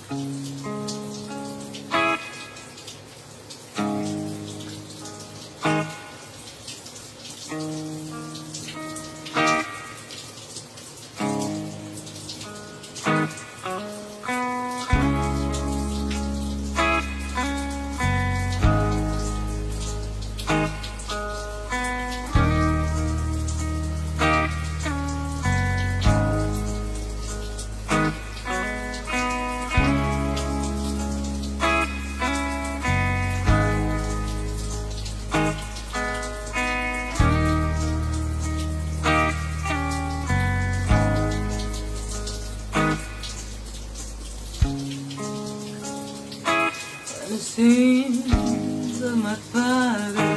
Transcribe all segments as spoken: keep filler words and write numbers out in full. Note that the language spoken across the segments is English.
The scenes of my father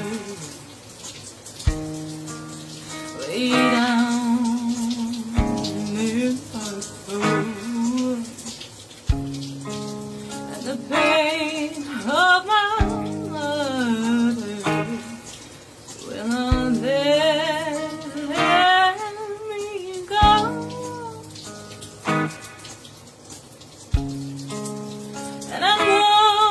way down in my soul, and the pain of my mother will not let me go. And I know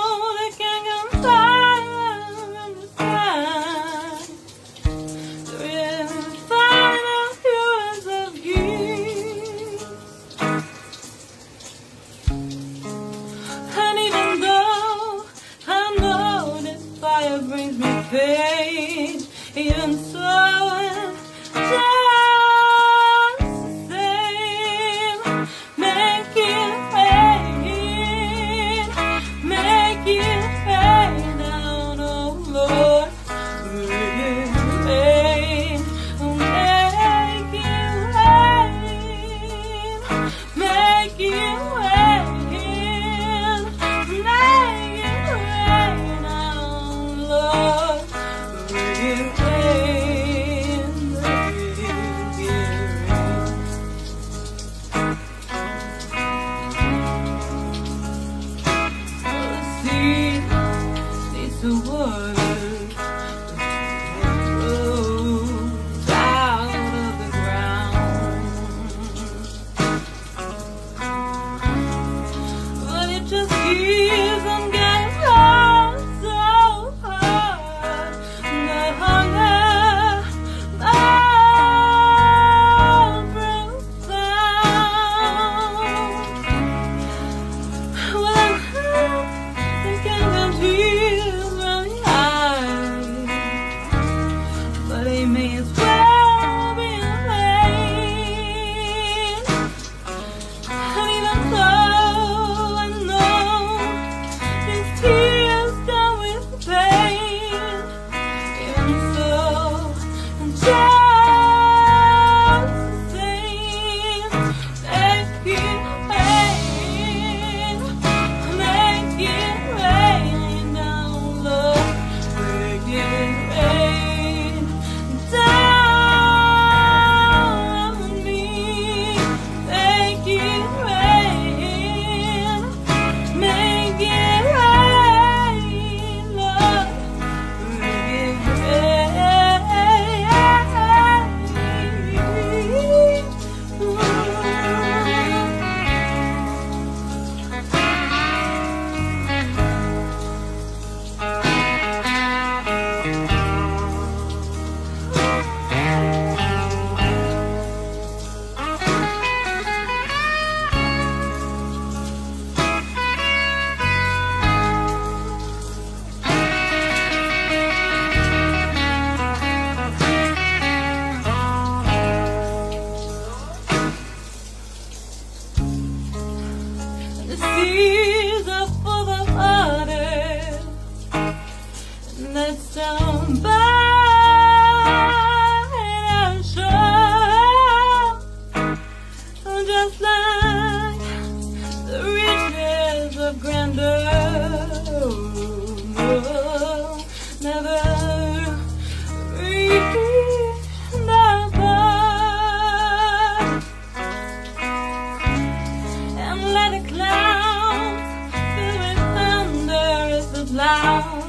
brings me pain, even so it's just the same. Make it rain, make it rain down, oh Lord. Make it rain, make it rain, make it rain, make it rain down, Lord. Make it rain, make it rain. The seed needs the water that grows out of the ground, but it just keeps on getting hard, so hard. The hunger, the bruised down. Well, I can't feel my eyes, but they may as well be in vain. And even though I know these tears come with pain, even so, I'm just the same. Make it rain, make it rain down, Lord. Make it rain down on me. Make it rain, make it rain, Lord. Make it rain. The seas are full of water that's down by our shore, just like the riches of grandeur. Oh, never reach the bar, and let the clouds fill with thunder as the clouds